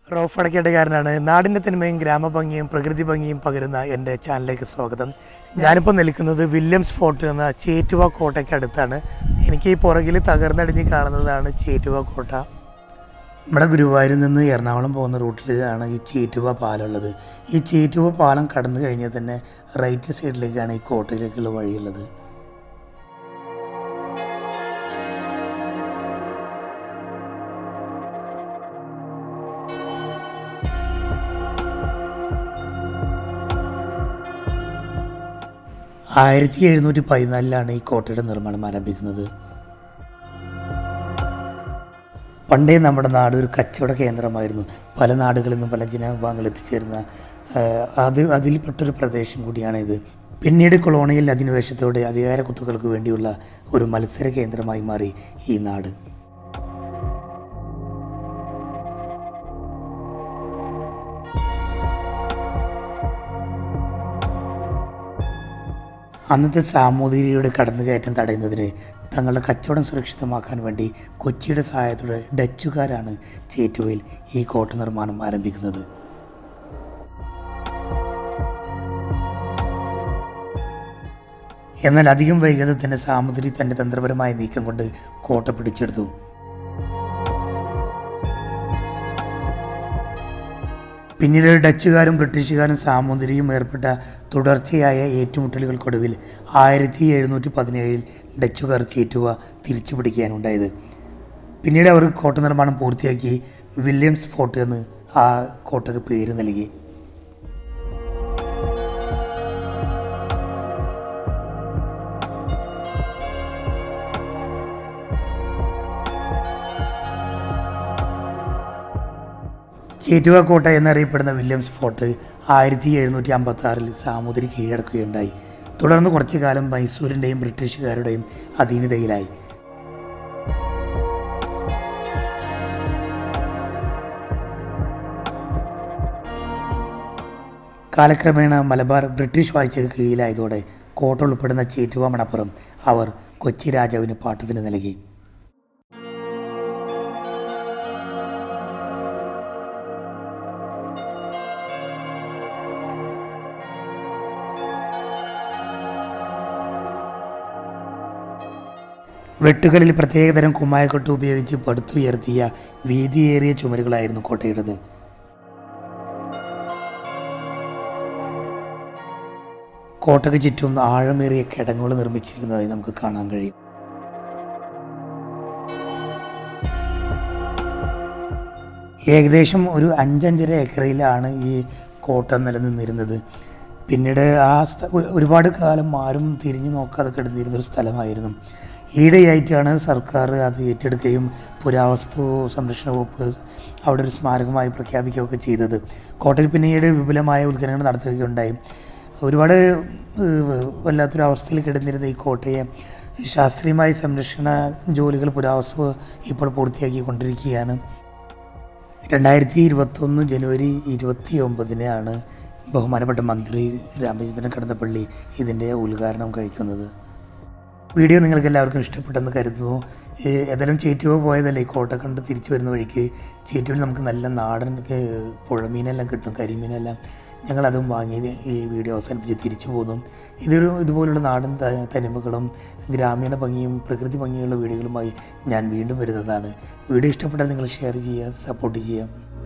റോഫടക്കേട്ടുകാരനാണ്. നാടിൻ്റെ തനിമയും ഗ്രാമഭംഗിയും പ്രകൃതി ഭംഗിയും പകരുന്ന എൻ്റെ ചാനലിലേക്ക് സ്വാഗതം. ഞാനിപ്പോൾ നിൽക്കുന്നത് വില്യംസ് ഫോർട്ട് എന്ന ചേറ്റുവ കോട്ടയ്ക്ക് അടുത്താണ്. എനിക്ക് ഈ പുറകിൽ തകർന്നടിഞ്ഞ് കാണുന്നതാണ് ചേറ്റുവ കോട്ട. നമ്മുടെ ഗുരുവായൂരിൽ നിന്ന് എറണാകുളം പോകുന്ന റൂട്ടിലാണ് ഈ ചേറ്റുവ പാലമുള്ളത്. ഈ ചേറ്റുവ പാലം കടന്നു കഴിഞ്ഞാൽ തന്നെ റൈറ്റ് സൈഡിലേക്കാണ് ഈ കോട്ടയിലേക്കുള്ള വഴിയുള്ളത്. ആയിരത്തി 1714 ഈ കോട്ടയുടെ നിർമ്മാണം ആരംഭിക്കുന്നത്. പണ്ടേ നമ്മുടെ നാട് ഒരു കച്ചവട കേന്ദ്രമായിരുന്നു. പല നാടുകളിൽ നിന്നും പല ജനവിഭാഗങ്ങൾ എത്തിച്ചേരുന്ന അതിൽപ്പെട്ടൊരു പ്രദേശം കൂടിയാണിത്. പിന്നീട് കൊളോണിയൽ അധിനിവേശത്തോടെ അധികാര കുത്തുകൾക്ക് വേണ്ടിയുള്ള ഒരു മത്സര കേന്ദ്രമായി മാറി ഈ നാട്. അന്നത്തെ സാമൂതിരിയുടെ കടന്നുകയറ്റം തടയുന്നതിന് തങ്ങളുടെ കച്ചവടം സുരക്ഷിതമാക്കാൻ വേണ്ടി കൊച്ചിയുടെ സഹായത്തോടെ ഡച്ചുകാരാണ് ചേറ്റുവയിൽ ഈ കോട്ട നിർമ്മാണം ആരംഭിക്കുന്നത്. എന്നാൽ അധികം വൈകാതെ തന്നെ സാമൂതിരി തൻ്റെ തന്ത്രപരമായ നീക്കം കൊണ്ട് കോട്ട പിടിച്ചെടുത്തു. പിന്നീട് ഡച്ചുകാരും ബ്രിട്ടീഷുകാരും സാമൂതിരിയും ഏർപ്പെട്ട തുടർച്ചയായ ഏറ്റുമുട്ടലുകൾക്കൊടുവിൽ 1717 ഡച്ചുകാർ ചേറ്റുവ തിരിച്ചു പിടിക്കാനുണ്ടായത്. പിന്നീട് അവർ കോട്ട നിർമ്മാണം പൂർത്തിയാക്കി വില്യംസ് ഫോർട്ട് എന്ന് ആ കോട്ടയ്ക്ക് പേര് നൽകി. ചേറ്റുവ കോട്ട എന്നറിയപ്പെടുന്ന വില്യംസ് ഫോർട്ട് 1756 സാമൂതിരി കീഴടക്കുകയുണ്ടായി. തുടർന്ന് കുറച്ചു കാലം മൈസൂരിൻ്റെയും ബ്രിട്ടീഷുകാരുടെയും അധീനതയിലായി. കാലക്രമേണ മലബാർ ബ്രിട്ടീഷ് വാഴ്ചയ്ക്ക് കീഴിലായതോടെ കോട്ട ഉൾപ്പെടുന്ന ചേറ്റുവ മണപ്പുറം അവർ കൊച്ചി രാജാവിന് പാട്ടത്തിന് നൽകി. വെട്ടുകളിൽ പ്രത്യേകതരം കുമ്മായക്കൊട്ട് ഉപയോഗിച്ച് പടുത്തുയർത്തിയ വീതിയേറിയ ചുമരുകളായിരുന്നു കോട്ടയുടേത്. കോട്ടയ്ക്ക് ചുറ്റും ആഴമേറിയ കിടങ്ങുകൾ നിർമ്മിച്ചിരിക്കുന്നതായി നമുക്ക് കാണാൻ കഴിയും. ഏകദേശം ഒരു 5-5.5 ഏക്കറിലാണ് ഈ കോട്ട നിലനിന്നിരുന്നത്. പിന്നീട് ഒരുപാട് കാലം ആരും തിരിഞ്ഞു നോക്കാതെ കിടന്നിരുന്നൊരു സ്ഥലമായിരുന്നു. ഈയിടെയായിട്ടാണ് സർക്കാർ അത് ഏറ്റെടുക്കുകയും പുരാവസ്തു സംരക്ഷണ വകുപ്പ് അവിടെ ഒരു സ്മാരകമായി പ്രഖ്യാപിക്കുകയൊക്കെ ചെയ്തത്. കോട്ടയിൽ പിന്നീട് വിപുലമായ ഉദ്ഘാടനങ്ങൾ നടത്തുകയുണ്ടായി. ഒരുപാട് വല്ലാത്തൊരു അവസ്ഥയിൽ കിടന്നിരുന്ന ഈ കോട്ടയെ ശാസ്ത്രീയമായ സംരക്ഷണ ജോലികൾ പുരാവസ്തു ഇപ്പോൾ പൂർത്തിയാക്കിക്കൊണ്ടിരിക്കുകയാണ്. 2021 ജനുവരി 29 ബഹുമാനപ്പെട്ട മന്ത്രി രാമചന്ദ്രൻ കടന്നപ്പള്ളി ഇതിൻ്റെ ഉദ്ഘാടനം കഴിക്കുന്നത്. വീഡിയോ നിങ്ങൾക്ക് എല്ലാവർക്കും ഇഷ്ടപ്പെട്ടെന്ന് കരുതുന്നു. ഏതായാലും ചേറ്റുവ പോയതല്ലേ, കോട്ട കണ്ട് തിരിച്ചു വരുന്ന വഴിക്ക് ചേറ്റുവിൽ നമുക്ക് നല്ല നാടൻ പുഴമീനെല്ലാം കിട്ടും, കരിമീനെല്ലാം. ഞങ്ങളതും വാങ്ങി ഈ വീഡിയോ അവസാനിപ്പിച്ച് തിരിച്ചു പോന്നു. ഇതുപോലുള്ള നാടൻ തനിമകളും ഗ്രാമീണ ഭംഗിയും പ്രകൃതി ഭംഗിയുള്ള വീഡിയോകളുമായി ഞാൻ വീണ്ടും വരുന്നതാണ്. വീഡിയോ ഇഷ്ടപ്പെട്ടാൽ നിങ്ങൾ ഷെയർ ചെയ്യുക, സപ്പോർട്ട് ചെയ്യുക.